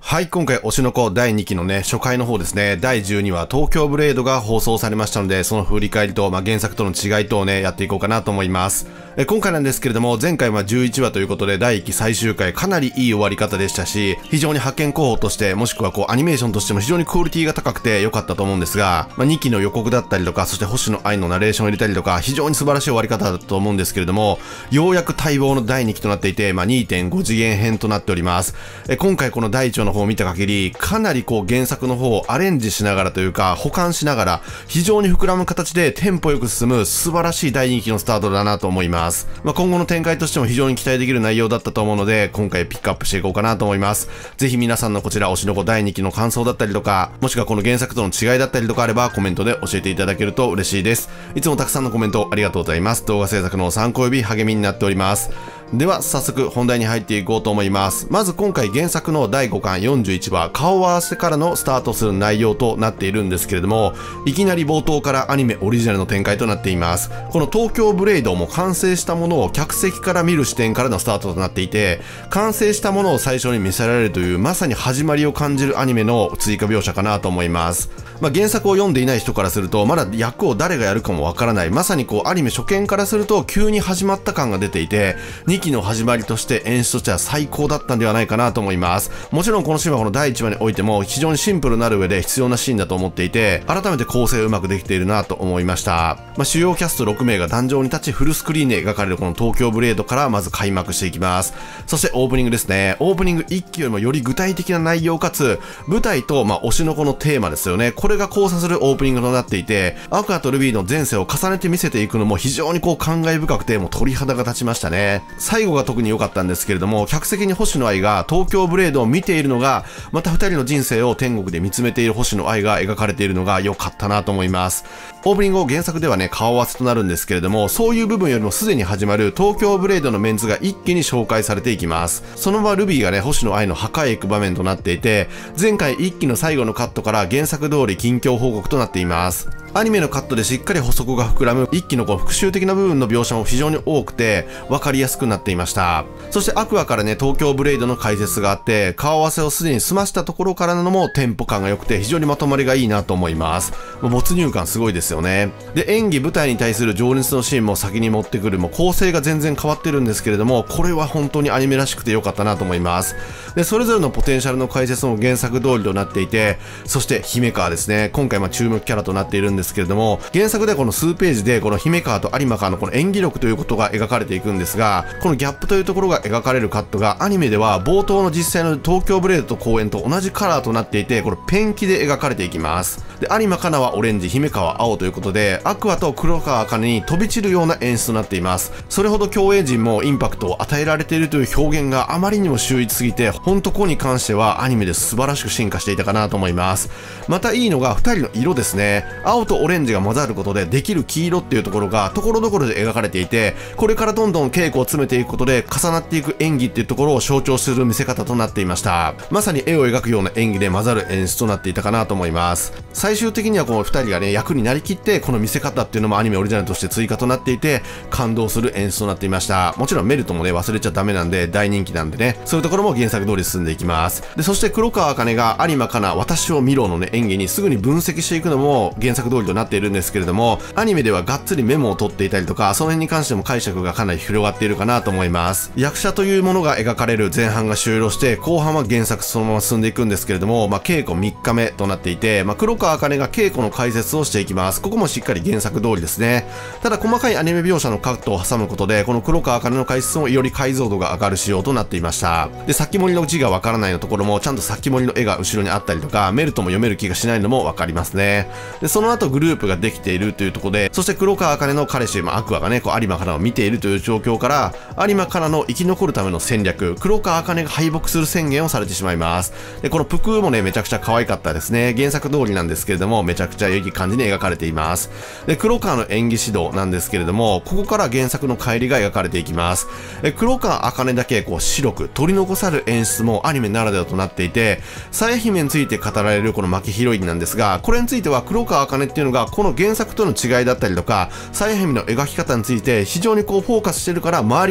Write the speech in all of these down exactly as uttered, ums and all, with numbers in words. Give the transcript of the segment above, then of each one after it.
はい、今回推しの子だいにきのね、初回の方ですね、だいじゅうにわ東京ブレードが放送されましたので、その振り返りと、まあ、原作との違いとをね、やっていこうかなと思います。え今回なんですけれども、前回はじゅういちわということで、だいいっき最終回かなりいい終わり方でしたし、非常に派遣候補として、もしくはこうアニメーションとしても非常にクオリティが高くて良かったと思うんですが、まあ、にきの予告だったりとか、そして星野愛のナレーションを入れたりとか、非常に素晴らしい終わり方だったと思うんですけれども、ようやく待望のだいにきとなっていて、まあ、にてんご 次元編となっております。え今回このだいいちわの方を見た限り、かなりこう原作の方をアレンジしながらというか補完しながら非常に膨らむ形でテンポよく進む素晴らしいだいにきのスタートだなと思います。まあ、今後の展開としても非常に期待できる内容だったと思うので今回ピックアップしていこうかなと思います。ぜひ皆さんのこちら推しの子だいにきの感想だったりとかもしくはこの原作との違いだったりとかあればコメントで教えていただけると嬉しいです。いつもたくさんのコメントありがとうございます。動画制作の参考及び励みになっております。では早速本題に入っていこうと思います。まず今回原作のだいごかんよんじゅういちわ顔合わせからのスタートする内容となっているんですけれども、いきなり冒頭からアニメオリジナルの展開となっています。この東京ブレイドも完成したものを客席から見る視点からのスタートとなっていて、完成したものを最初に見せられるというまさに始まりを感じるアニメの追加描写かなと思います。まあ、原作を読んでいない人からするとまだ役を誰がやるかもわからない、まさにこうアニメ初見からすると急に始まった感が出ていて、にきの始まりとして演出としては最高だったんではないかなと思います。もちろんこのシーンはこのだいいちわにおいても非常にシンプルなる上で必要なシーンだと思っていて、改めて構成をうまくできているなと思いました。まあ、主要キャストろくめいが壇上に立ちフルスクリーンで描かれるこの東京ブレードからまず開幕していきます。そしてオープニングですね。オープニングいっきよりもより具体的な内容かつ舞台とまあ推しの子のテーマですよね。これが交差するオープニングとなっていて、アクアとルビーの前世を重ねて見せていくのも非常にこう感慨深くてもう鳥肌が立ちましたね。最後が特に良かったんですけれども、客席に星野愛が東京ブレードを見ているのがまたふたりの人生を天国で見つめている星野愛が描かれているのが良かったなと思います。オープニングを原作ではね顔合わせとなるんですけれども、そういう部分よりもすでに始まる東京ブレードのメンツが一気に紹介されていきます。その場ルビーがね星野愛の墓へ行く場面となっていて、前回いっきの最後のカットから原作通り近況報告となっています。アニメのカットでしっかり補足が膨らむいっきのこう復習的な部分の描写も非常に多くて分かりやすくなっていました。そしてアクアからね東京ブレイドの解説があって、顔合わせをすでに済ましたところからのもテンポ感が良くて非常にまとまりがいいなと思います。もう没入感すごいですよね。で演技舞台に対する情熱のシーンも先に持ってくる、もう構成が全然変わってるんですけれども、これは本当にアニメらしくて良かったなと思います。でそれぞれのポテンシャルの解説も原作通りとなっていて、そして姫川ですね、今回まあ注目キャラとなっているんですけれども、原作ではこの数ページでこの姫川と有馬川のこの演技力ということが描かれていくんですが、このギャップというところが描かれるカットがアニメでは冒頭の実際の東京ブレードと公演と同じカラーとなっていて、これペンキで描かれていきます。で有馬香奈はオレンジ、姫川青ということでアクアと黒川茜に飛び散るような演出となっています。それほど競泳陣もインパクトを与えられているという表現があまりにも秀逸すぎて、本当ここに関してはアニメで素晴らしく進化していたかなと思います。またいいのがふたりの色ですね。青とオレンジが混ざることでできる黄色っていうところがところどころで描かれていて、これからどんどん稽古を詰めていくことで重なっていく演技っていうところを象徴する見せ方となっていました。まさに絵を描くような演技で混ざる演出となっていたかなと思います。最終的にはこのふたりがね役になりきってこの見せ方っていうのもアニメオリジナルとして追加となっていて感動する演出となっていました。もちろんメルトもね忘れちゃダメなんで大人気なんでね、そういうところも原作通り進んでいきます。でそして黒川茜が有馬香奈私を見ろのね演技にすぐに分析していくのも原作通りとなっているんですけれども、アニメではがっつりメモを取っていたりとかその辺に関しても解釈がかなり広がっているかなと思います。役者というものが描かれる前半が終了して後半は原作そのまま進んでいくんですけれども、まあ、稽古みっかめとなっていて、まあ、黒川茜が稽古の解説をしていきます。ここもしっかり原作通りですね。ただ細かいアニメ描写のカットを挟むことでこの黒川茜の解説もより解像度が上がる仕様となっていました。で先森の字がわからないのところもちゃんと先森の絵が後ろにあったりとかメルトも読める気がしないのもわかりますね。でその後グループができているというところで、そして黒川茜の彼氏、まあ、アクアがねこう有馬香奈を見ているという状況から有馬香奈の生き残るための戦略、黒川茜が敗北する宣言をされてしまいます。でこのプクーもねめちゃくちゃ可愛かったですね。原作通りなんですけれどもめちゃくちゃ良い感じに描かれています。で黒川の演技指導なんですけれども、ここから原作の帰りが描かれていきます。え黒川茜だけこう白く取り残される演出もアニメならではとなっていて、さや姫について語られるこの負けヒロインなんですが、これについては黒川茜っていうのがこの原作との違いだったりとかさや姫の描き方について非常にこうフォーカスしてるから周りが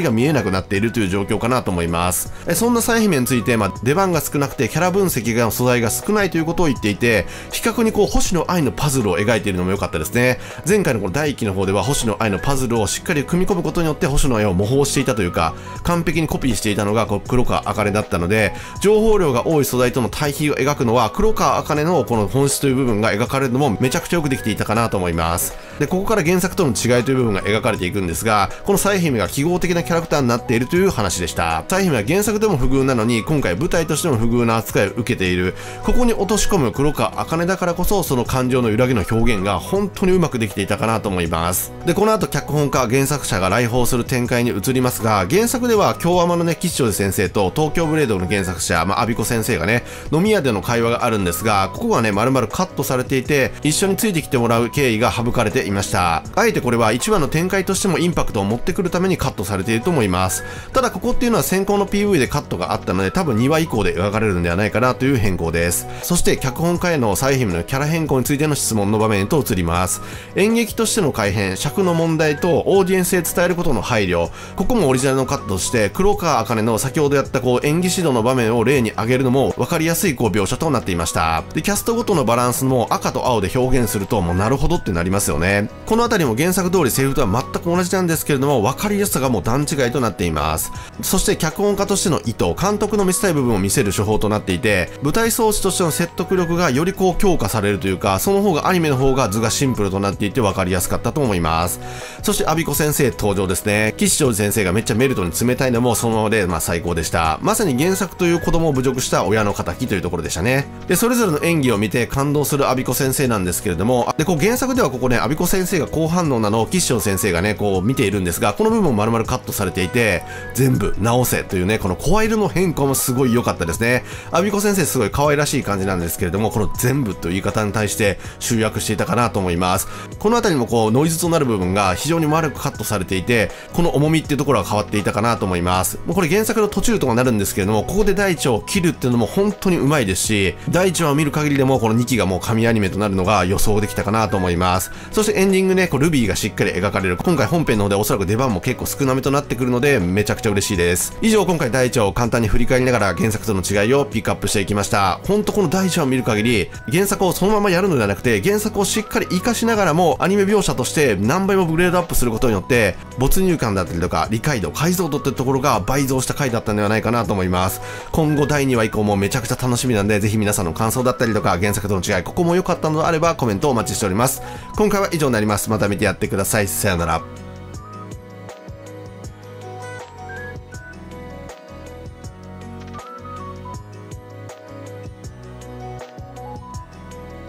が見えなくなっているという状況かなと思います。えそんな彩姫について、まあ、出番が少なくてキャラ分析が素材が少ないということを言っていて、比較にこう星野愛のパズルを描いているのも良かったですね。前回のこのだいいっきの方では星野愛のパズルをしっかり組み込むことによって星野愛を模倣していたというか、完璧にコピーしていたのがこう黒川茜だったので、情報量が多い素材との対比を描くのは黒川茜のこの本質という部分が描かれるのもめちゃくちゃよくできていたかなと思います。で、ここから原作との違いという部分が描かれていくんですが、この彩姫が記号的なキャラクターになっているという話でした。彩姫は原作でも不遇なのに、今回舞台としても不遇な扱いを受けている。ここに落とし込む黒川茜だからこそ、その感情の揺らぎの表現が本当にうまくできていたかなと思います。で、この後脚本家、原作者が来訪する展開に移りますが、原作では京アマのね、吉祥寺先生と東京ブレードの原作者、まあ、阿ビ子先生がね、飲み屋での会話があるんですが、ここがね、丸々カットされていて、一緒についてきてもらう経緯が省かれていました。あえてこれはいちわの展開としてもインパクトを持ってくるためにカットされていると思います。ただここっていうのは先行の ピーブイ でカットがあったので、多分にわ以降で描かれるんではないかなという変更です。そして脚本家への彩姫のキャラ変更についての質問の場面へと移ります。演劇としての改変、尺の問題とオーディエンスへ伝えることの配慮、ここもオリジナルのカットとして黒川茜の先ほどやったこう演技指導の場面を例に挙げるのも分かりやすいこう描写となっていました。で、キャストごとのバランスも赤と青で表現するともうなるほどってなりますよね。このあたりも原作通りセリフとは全く同じなんですけれども、分かりやすさがもう段違いとなっています。そして脚本家としての意図、監督の見せたい部分を見せる手法となっていて、舞台装置としての説得力がよりこう強化されるというか、その方がアニメの方が図がシンプルとなっていて分かりやすかったと思います。そして阿ビ子先生登場ですね。吉祥寺先生がめっちゃメルトに冷たいのもそのままでまあ最高でした。まさに原作という子供を侮辱した親の敵というところでしたね。で、それぞれの演技を見て感動する阿ビ子先生なんですけれども、で、こう原作ではここね、阿ビ子先生が好反応なのを吉祥先生がね、こう見ているんですが、この部分も丸々カットされていて、全部直せというね、この声色の変化もすごい良かったですね。阿ビ子先生すごい可愛らしい感じなんですけれども、この全部という言い方に対して集約していたかなと思います。このあたりもこうノイズとなる部分が非常に悪くカットされていて、この重みっていうところが変わっていたかなと思います。もうこれ原作の途中とかなるんですけれども、ここで第一話を切るっていうのも本当にうまいですし、だいいちわを見る限りでもこのにきがもう神アニメとなるのが予想できたかなと思います。そしてエンディングね、こうルビーがしっかり描かれる。今回本編の方でおそらく出番も結構少なめとなってくるので、めちゃくちゃ嬉しいです。以上、今回だいいちわを簡単に振り返りながら原作との違いをピックアップしていきました。ほんとこのだいいちわを見る限り、原作をそのままやるのではなくて、原作をしっかり活かしながらもアニメ描写として何倍もグレードアップすることによって、没入感だったりとか理解度、解像度ってところが倍増した回だったんではないかなと思います。今後だいにわ以降もめちゃくちゃ楽しみなんで、ぜひ皆さんの感想だったりとか原作との違い、ここも良かったのであればコメントをお待ちしております。今回は以上になります。また見てやってください。さよなら。